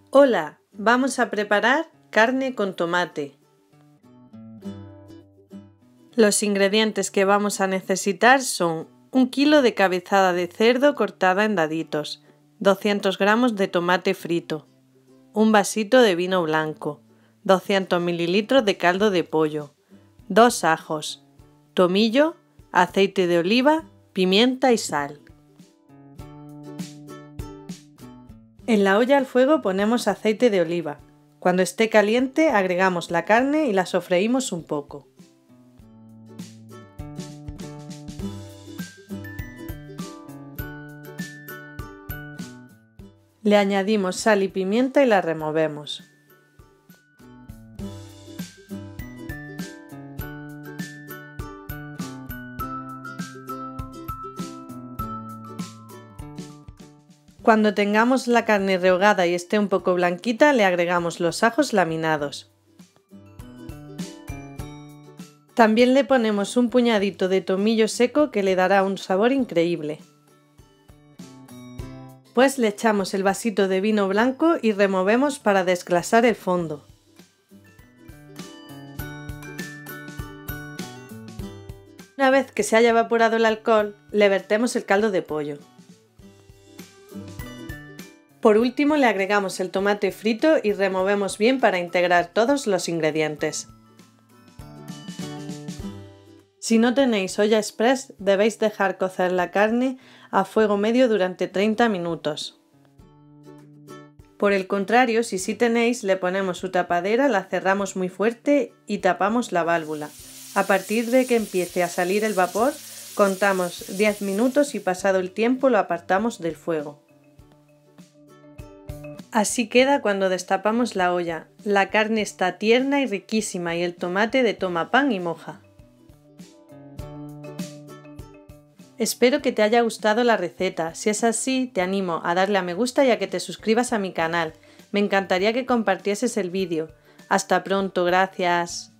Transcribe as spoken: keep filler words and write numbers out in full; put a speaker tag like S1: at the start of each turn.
S1: Hola, vamos a preparar carne con tomate. Los ingredientes que vamos a necesitar son un kilo de cabezada de cerdo cortada en daditos, doscientos gramos de tomate frito, un vasito de vino blanco, doscientos mililitros de caldo de pollo, dos ajos, tomillo, aceite de oliva, pimienta y sal. En la olla al fuego ponemos aceite de oliva. Cuando esté caliente agregamos la carne y la sofreímos un poco. Le añadimos sal y pimienta y la removemos. Cuando tengamos la carne rehogada y esté un poco blanquita, le agregamos los ajos laminados. También le ponemos un puñadito de tomillo seco que le dará un sabor increíble. Pues le echamos el vasito de vino blanco y removemos para desglasar el fondo. Una vez que se haya evaporado el alcohol, le vertemos el caldo de pollo. Por último le agregamos el tomate frito y removemos bien para integrar todos los ingredientes. Si no tenéis olla express, debéis dejar cocer la carne a fuego medio durante treinta minutos. Por el contrario, si sí tenéis, le ponemos su tapadera, la cerramos muy fuerte y tapamos la válvula. A partir de que empiece a salir el vapor, contamos diez minutos y pasado el tiempo lo apartamos del fuego. Así queda cuando destapamos la olla. La carne está tierna y riquísima y el tomate de toma pan y moja. Espero que te haya gustado la receta. Si es así, te animo a darle a me gusta y a que te suscribas a mi canal. Me encantaría que compartieses el vídeo. Hasta pronto, gracias.